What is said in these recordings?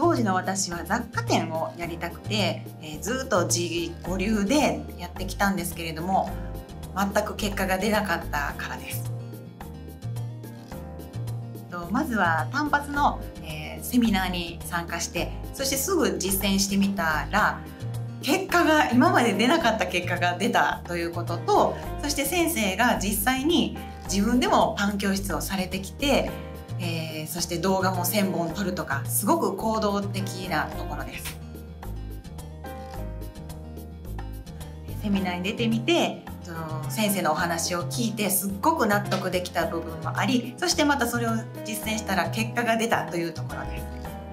当時の私は雑貨店をやりたくて、ずっと自己流でやってきたんですけれども、全く結果が出なかったからです。まずは単発の、セミナーに参加して、そしてすぐ実践してみたら、結果が今まで出なかった結果が出たということと、そして先生が実際に自分でもパン教室をされてきて、そして動画も1000本撮るとか、すごく行動的なところです。セミナーに出てみて、先生のお話を聞いてすっごく納得できた部分もあり、そしてまたそれを実践したら結果が出たというところです。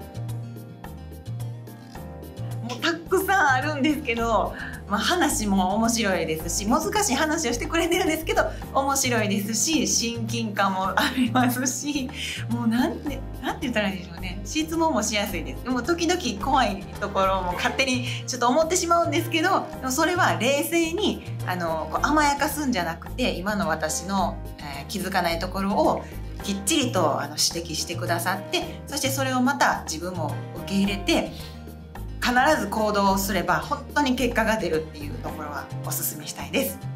もうたくさんあるんですけど、話も面白いですし、難しい話をしてくれてるんですけど面白いですし、親近感もありますし、もうなんて言ったらいいでしょうね、質問もしやすいです。でも時々怖いところも勝手にちょっと思ってしまうんですけど、でもそれは冷静にこう甘やかすんじゃなくて、今の私の、気づかないところをきっちりと指摘してくださって、そしてそれをまた自分も受け入れて必ず行動すれば本当に結果が出るっていうところはお勧めしたいです。